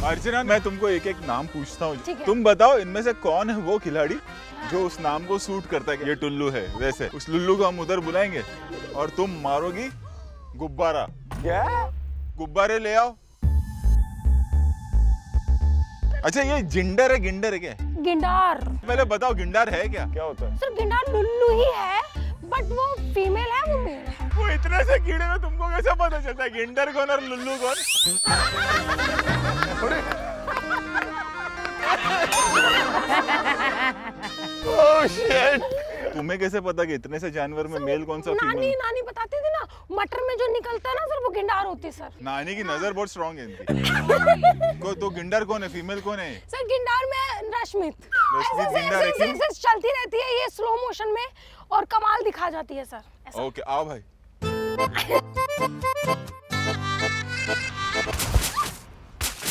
अर्चना, मैं तुमको एक एक नाम पूछता हूँ, तुम बताओ इनमें से कौन है वो खिलाड़ी जो उस नाम को सूट करता है। ये टुल्लू है, वैसे उस लुल्लू को हम उधर बुलाएंगे और तुम मारोगी गुब्बारा। क्या? गुब्बारे ले आओ। अच्छा, ये जिंडर है गिंडर है क्या? गिंडार। पहले बताओ गिंडार है क्या? क्या होता है सर? गिंडार लुल्लू ही है, बट वो फीमेल है, वो मेल है। वो इतने से कीड़े में तुमको कैसे पता चलता है गिंडर कौन और लुल्लू कौन? ओह शिट, तुम्हें कैसे पता कि इतने से जानवर में मेल कौन सा फीमेल? नानी बताती थी ना, मटर में जो निकलता है ना सर, वो गिंडार होती है सर। नानी की नजर बहुत स्ट्रांग है इनकी। तो गिंडर कौन है, फीमेल कौन है? सर गिंडार में रश्मित गिंडार ऐसे चलती रहती है ये स्लो मोशन में और कमाल दिखा जाती है सर। ओके, आओ भाई।